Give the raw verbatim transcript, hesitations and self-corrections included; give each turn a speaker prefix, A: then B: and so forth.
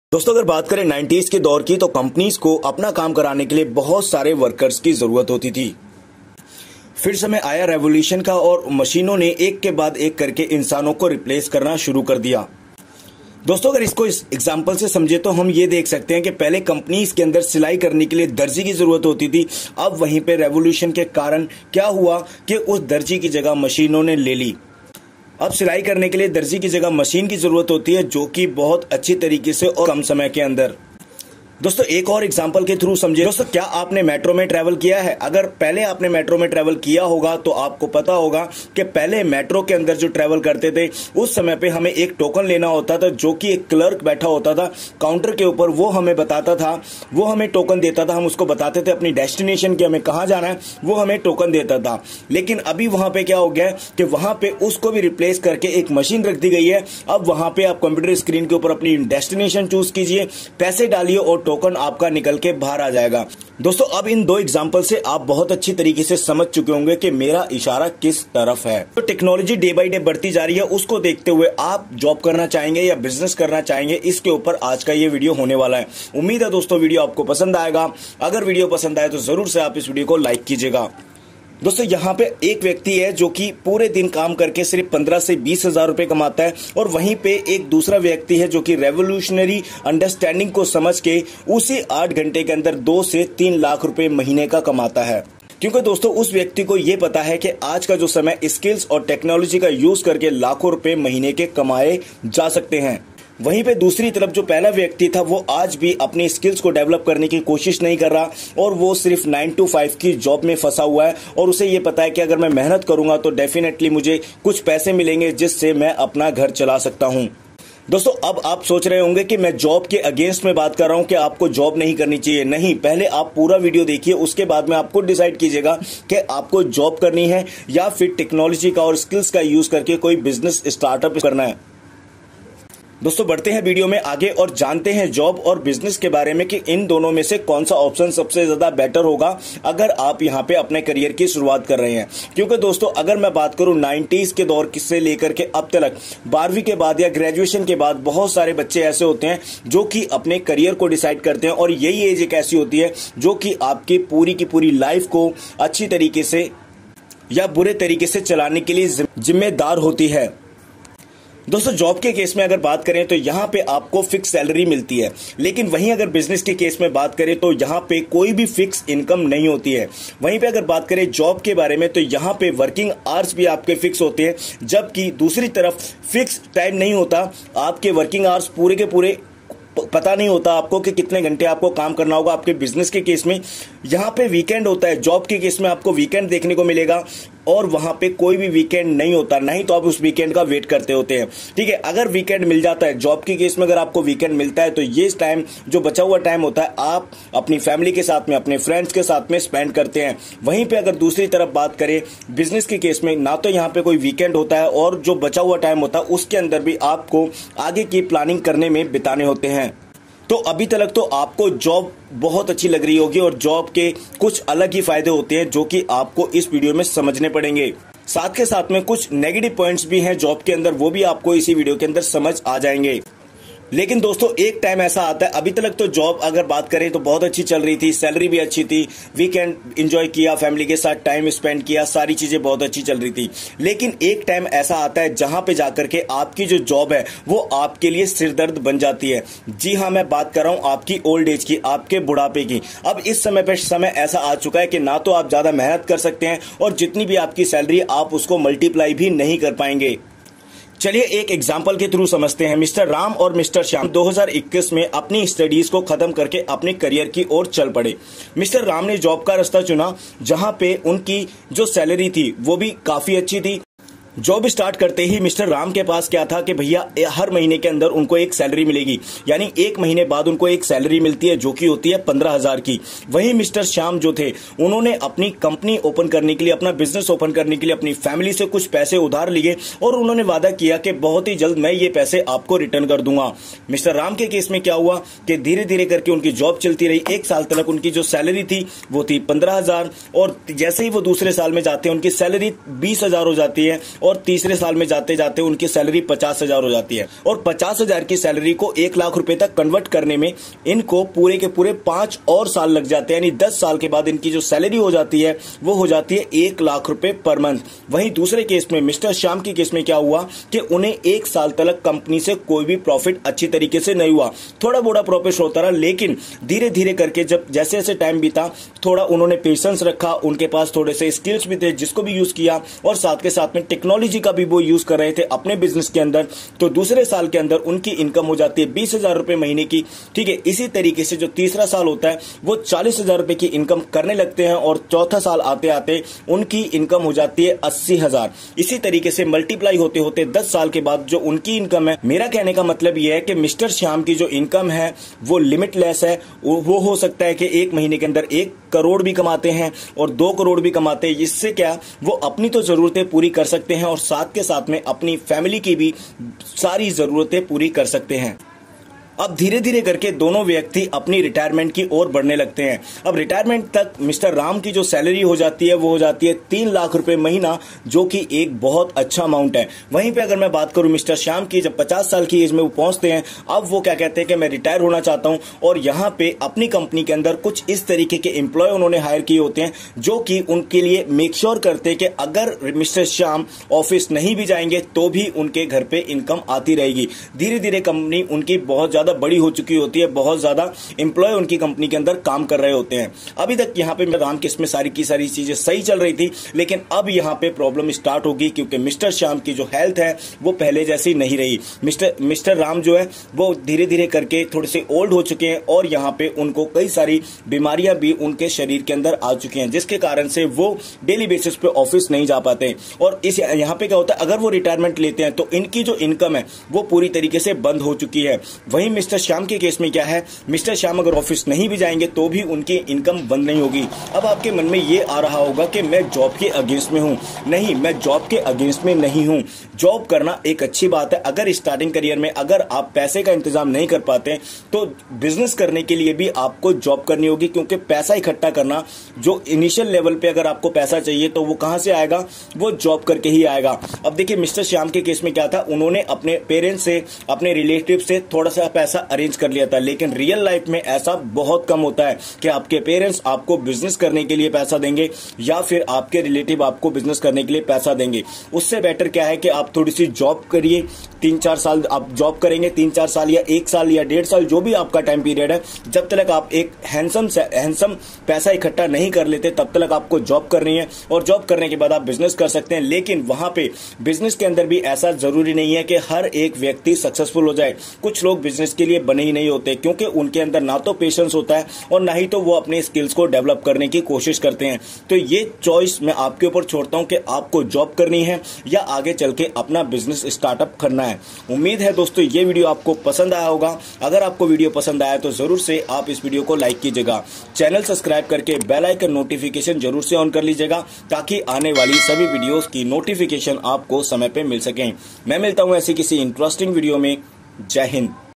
A: दोस्तों अगर बात करें नाइंटीज़ के दौर की तो कंपनीज को अपना काम कराने के लिए बहुत सारे वर्कर्स की जरूरत होती थी। फिर समय आया रेवोल्यूशन का और मशीनों ने एक के बाद एक करके इंसानों को रिप्लेस करना शुरू कर दिया। दोस्तों अगर इसको इस एग्जाम्पल से समझे तो हम ये देख सकते हैं कि पहले कंपनीज के अंदर सिलाई करने के लिए दर्जी की जरूरत होती थी। अब वहीं पे रेवोल्यूशन के कारण क्या हुआ कि उस दर्जी की जगह मशीनों ने ले ली। अब सिलाई करने के लिए दर्जी की जगह मशीन की जरूरत होती है, जो कि बहुत अच्छी तरीके से और कम समय के अंदर। दोस्तों एक और एग्जांपल के थ्रू समझिए। दोस्तों क्या आपने मेट्रो में ट्रैवल किया है? अगर पहले आपने मेट्रो में ट्रैवल किया होगा तो आपको पता होगा कि पहले मेट्रो के अंदर जो ट्रैवल करते थे उस समय पे हमें एक टोकन लेना होता था, जो कि एक क्लर्क बैठा होता था काउंटर के ऊपर। वो हमें बताता था, वो हमें टोकन देता था, हम उसको बताते थे अपनी डेस्टिनेशन की हमें कहाँ जाना है, वो हमें टोकन देता था। लेकिन अभी वहां पे क्या हो गया कि वहां पे उसको भी रिप्लेस करके एक मशीन रख दी गई है। अब वहां पे आप कंप्यूटर स्क्रीन के ऊपर अपनी डेस्टिनेशन चूज कीजिए, पैसे डालिए और टोकन आपका निकल के बाहर आ जाएगा। दोस्तों अब इन दो एग्जांपल से आप बहुत अच्छी तरीके से समझ चुके होंगे कि मेरा इशारा किस तरफ है। तो टेक्नोलॉजी डे बाय डे बढ़ती जा रही है, उसको देखते हुए आप जॉब करना चाहेंगे या बिजनेस करना चाहेंगे, इसके ऊपर आज का ये वीडियो होने वाला है। उम्मीद है दोस्तों वीडियो आपको पसंद आएगा। अगर वीडियो पसंद आए तो जरूर से आप इस वीडियो को लाइक कीजिएगा। दोस्तों यहाँ पे एक व्यक्ति है जो कि पूरे दिन काम करके सिर्फ पंद्रह से बीस हजार रुपए कमाता है, और वहीं पे एक दूसरा व्यक्ति है जो कि रेवोल्यूशनरी अंडरस्टैंडिंग को समझ के उसी आठ घंटे के अंदर दो से तीन लाख रुपए महीने का कमाता है। क्योंकि दोस्तों उस व्यक्ति को यह पता है कि आज का जो समय स्किल्स और टेक्नोलॉजी का यूज करके लाखों रुपए महीने के कमाए जा सकते हैं। वहीं पे दूसरी तरफ जो पहला व्यक्ति था वो आज भी अपनी स्किल्स को डेवलप करने की कोशिश नहीं कर रहा, और वो सिर्फ नाइन टू फाइव की जॉब में फंसा हुआ है, और उसे ये पता है कि अगर मैं मेहनत करूंगा तो डेफिनेटली मुझे कुछ पैसे मिलेंगे जिससे मैं अपना घर चला सकता हूं। दोस्तों अब आप सोच रहे होंगे कि मैं जॉब के अगेंस्ट में बात कर रहा हूं कि आपको जॉब नहीं करनी चाहिए। नहीं, पहले आप पूरा वीडियो देखिए, उसके बाद में आप खुद डिसाइड कीजिएगा कि आपको जॉब करनी है या फिर टेक्नोलॉजी का और स्किल्स का यूज करके कोई बिजनेस स्टार्टअप करना है। दोस्तों बढ़ते हैं वीडियो में आगे और जानते हैं जॉब और बिजनेस के बारे में कि इन दोनों में से कौन सा ऑप्शन सबसे ज्यादा बेटर होगा अगर आप यहां पे अपने करियर की शुरुआत कर रहे हैं। क्योंकि दोस्तों अगर मैं बात करूं नाइंटीज़ के दौर से लेकर के अब तक, बारहवीं के बाद या ग्रेजुएशन के बाद बहुत सारे बच्चे ऐसे होते हैं जो कि अपने करियर को डिसाइड करते हैं, और यही एज एक ऐसी होती है जो कि आपकी पूरी की पूरी लाइफ को अच्छी तरीके से या बुरे तरीके से चलाने के लिए जिम्मेदार होती है। दोस्तों जॉब के केस में अगर बात करें तो यहाँ पे आपको फिक्स सैलरी मिलती है, लेकिन वहीं अगर बिजनेस के केस में बात करें तो यहाँ पे कोई भी फिक्स इनकम नहीं होती है। वहीं पे अगर बात करें जॉब के बारे में तो यहाँ पे वर्किंग आवर्स भी आपके फिक्स होते हैं, जबकि दूसरी तरफ फिक्स टाइम नहीं होता। आपके वर्किंग आवर्स पूरे के पूरे पता नहीं होता आपको कि कितने घंटे आपको काम करना होगा। आपके बिजनेस के केस में यहाँ पे वीकेंड होता है, जॉब के केस में आपको वीकेंड देखने को मिलेगा, और वहां पे कोई भी वीकेंड नहीं होता, नहीं तो आप उस वीकेंड का वेट करते होते हैं। ठीक है, अगर वीकेंड मिल जाता है जॉब के केस में, अगर आपको वीकेंड मिलता है तो ये टाइम जो बचा हुआ टाइम होता है आप अपनी फैमिली के साथ में, अपने फ्रेंड्स के साथ में स्पेंड करते हैं। वहीं पे अगर दूसरी तरफ बात करें बिजनेस के केस में, ना तो यहाँ पे कोई वीकेंड होता है, और जो बचा हुआ टाइम होता है उसके अंदर भी आपको आगे की प्लानिंग करने में बिताने होते हैं। तो अभी तक तो आपको जॉब बहुत अच्छी लग रही होगी, और जॉब के कुछ अलग ही फायदे होते हैं जो कि आपको इस वीडियो में समझने पड़ेंगे। साथ के साथ में कुछ नेगेटिव पॉइंट्स भी हैं जॉब के अंदर, वो भी आपको इसी वीडियो के अंदर समझ आ जाएंगे। लेकिन दोस्तों एक टाइम ऐसा आता है, अभी तक तो जॉब अगर बात करें तो बहुत अच्छी चल रही थी, सैलरी भी अच्छी थी, वीकेंड एंजॉय किया, फैमिली के साथ टाइम स्पेंड किया, सारी चीजें बहुत अच्छी चल रही थी। लेकिन एक टाइम ऐसा आता है जहां पे जाकर के आपकी जो जॉब है वो आपके लिए सिरदर्द बन जाती है। जी हाँ, मैं बात कर रहा हूं आपकी ओल्ड एज की, आपके बुढ़ापे की। अब इस समय पे समय ऐसा आ चुका है कि ना तो आप ज्यादा मेहनत कर सकते हैं, और जितनी भी आपकी सैलरी आप उसको मल्टीप्लाई भी नहीं कर पाएंगे। चलिए एक एग्जाम्पल के थ्रू समझते हैं। मिस्टर राम और मिस्टर श्याम दो हज़ार इक्कीस में अपनी स्टडीज को खत्म करके अपने करियर की ओर चल पड़े। मिस्टर राम ने जॉब का रास्ता चुना जहां पे उनकी जो सैलरी थी वो भी काफी अच्छी थी। जॉब स्टार्ट करते ही मिस्टर राम के पास क्या था कि भैया हर महीने के अंदर उनको एक सैलरी मिलेगी, यानी एक महीने बाद उनको एक सैलरी मिलती है जो कि होती है पंद्रह हजार की। वहीं मिस्टर श्याम जो थे उन्होंने अपनी कंपनी ओपन करने के लिए, अपना बिजनेस ओपन करने के लिए अपनी फैमिली से कुछ पैसे उधार लिए, और उन्होंने वादा किया कि बहुत ही जल्द मैं ये पैसे आपको रिटर्न कर दूंगा। मिस्टर राम के केस में क्या हुआ कि धीरे धीरे करके उनकी जॉब चलती रही। एक साल तक उनकी जो सैलरी थी वो थी पंद्रह हजार, और जैसे ही वो दूसरे साल में जाते हैं उनकी सैलरी बीस हजार हो जाती है, और तीसरे साल में जाते जाते उनकी सैलरी पचास हजार हो जाती है और पचास हजार की सैलरी को एक लाख रुपए तक कन्वर्ट करने में इनको पूरे के पूरे पांच और साल लग जाते हैं। यानी दस साल के बाद इनकी जो सैलरी हो जाती है वो हो जाती है एक लाख रुपए पर मंथ। वहीं दूसरे केस में मिस्टर श्याम के केस में क्या हुआ कि उन्हें एक साल तक कंपनी से कोई भी प्रॉफिट अच्छी तरीके से नहीं हुआ। थोड़ा बोड़ा प्रॉफिट होता रहा, लेकिन धीरे धीरे करके जब जैसे जैसे टाइम बीता थोड़ा उन्होंने पेशेंस रखा, उनके पास थोड़े से स्किल्स भी थे जिसको भी यूज किया और साथ के साथ में टेक्नोलॉजी का भी वो यूज कर रहे थे अपने बिजनेस के अंदर। तो दूसरे साल के अंदर उनकी इनकम हो जाती है बीस हजार रुपए महीने की। ठीक है, इसी तरीके से जो तीसरा साल होता है वो चालीस हजार रुपए की इनकम करने लगते हैं और चौथा साल आते आते उनकी इनकम हो जाती है अस्सी हजार। इसी तरीके से मल्टीप्लाई होते होते दस साल के बाद जो उनकी इनकम है, मेरा कहने का मतलब यह है कि मिस्टर श्याम की जो इनकम है वो लिमिटलेस है। वो हो सकता है कि एक महीने के अंदर एक करोड़ भी कमाते हैं और दो करोड़ भी कमाते हैं। इससे क्या वो अपनी तो जरूरतें पूरी कर सकते हैं और साथ के साथ में अपनी फैमिली की भी सारी जरूरतें पूरी कर सकते हैं। अब धीरे धीरे करके दोनों व्यक्ति अपनी रिटायरमेंट की ओर बढ़ने लगते हैं। अब रिटायरमेंट तक मिस्टर राम की जो सैलरी हो जाती है वो हो जाती है तीन लाख रुपए महीना, जो कि एक बहुत अच्छा अमाउंट है। वहीं पे अगर मैं बात करूं मिस्टर श्याम की, जब पचास साल की एज में वो पहुंचते हैं, अब वो क्या कहते हैं कि मैं रिटायर होना चाहता हूं और यहाँ पे अपनी कंपनी के अंदर कुछ इस तरीके के एम्प्लॉय उन्होंने हायर किए होते हैं जो कि उनके लिए मेक श्योर करते हैं कि अगर मिस्टर श्याम ऑफिस नहीं भी जाएंगे तो भी उनके घर पे इनकम आती रहेगी। धीरे धीरे कंपनी उनकी बहुत ज्यादा बड़ी हो चुकी होती है, बहुत ज्यादा एम्प्लॉय उनकी कंपनी के अंदर काम कर रहे होते हैं। अभी तक यहाँ पे राम केस में सारी की सारी चीजें सही चल रही थी, लेकिन अब यहाँ पे प्रॉब्लम स्टार्ट होगी क्योंकि मिस्टर श्याम की जो हेल्थ है वो पहले जैसी नहीं रही। मिस्टर मिस्टर राम जो है वो धीरे धीरे करके थोड़े से ओल्ड हो चुके हैं और यहाँ पे उनको कई सारी बीमारियां भी उनके शरीर के अंदर आ चुकी हैं, जिसके कारण से वो डेली बेसिस पे ऑफिस नहीं जा पाते। और इस यहाँ पे क्या होता है, अगर वो रिटायरमेंट लेते हैं तो इनकी जो इनकम है वो पूरी तरीके से बंद हो चुकी है। वहीं मिस्टर श्याम के केस में क्या है, मिस्टर श्याम अगर ऑफिस नहीं भी जाएंगे तो भी उनकी इनकम बंद नहीं होगी। अब आपके मन में ये आ रहा होगा कि मैं जॉब के अगेंस्ट में हूं। नहीं, मैं जॉब के अगेंस्ट में नहीं हूं। जॉब करना एक अच्छी बात है। अगर स्टार्टिंग करियर में अगर आप पैसे का इंतजाम नहीं कर पाते तो बिजनेस करने के लिए भी आपको जॉब करनी होगी, क्योंकि पैसा इकट्ठा करना, जो इनिशियल लेवल पे अगर आपको पैसा चाहिए तो वो कहां से आएगा, वो जॉब करके ही आएगा। अब देखिए मिस्टर श्याम के केस में क्या था, उन्होंने अपने पेरेंट्स से, अपने रिलेटिव से थोड़ा सा पैसा अरेंज कर लिया था, लेकिन रियल लाइफ में ऐसा बहुत कम होता है कि आपके पेरेंट्स आपको बिजनेस करने के लिए पैसा देंगे या फिर आपके रिलेटिव आपको बिजनेस करने के लिए पैसा देंगे। उससे बेटर क्या है कि आप थोड़ी सी जॉब करिए, तीन चार साल आप जॉब करेंगे, तीन चार साल या एक साल या डेढ़ साल जो भी आपका टाइम पीरियड है, जब तक आप एक हैंडसम हैंडसम पैसा इकट्ठा नहीं कर लेते तब तक आपको जॉब करनी है और जॉब करने के बाद आप बिजनेस कर सकते हैं। लेकिन वहां पे बिजनेस के अंदर भी ऐसा जरूरी नहीं है कि हर एक व्यक्ति सक्सेसफुल हो जाए। कुछ लोग बिजनेस के लिए बने ही नहीं होते, क्योंकि उनके अंदर ना तो पेशेंस होता है और ना ही तो वो अपने स्किल्स को डेवलप करने की कोशिश करते हैं। तो ये चॉइस मैं आपके ऊपर छोड़ता हूं कि आपको जॉब करनी है या आगे चल के अपना बिजनेस स्टार्टअप करना है। उम्मीद है दोस्तों ये वीडियो आपको पसंद आया होगा। अगर आपको वीडियो पसंद आया तो जरूर से आप इस वीडियो को लाइक कीजिएगा, चैनल सब्सक्राइब करके बेल आइकन नोटिफिकेशन जरूर से ऑन कर लीजिएगा ताकि आने वाली सभी वीडियोस की नोटिफिकेशन आपको समय पे मिल सके। मैं मिलता हूं ऐसी किसी इंटरेस्टिंग वीडियो में। जय हिंद।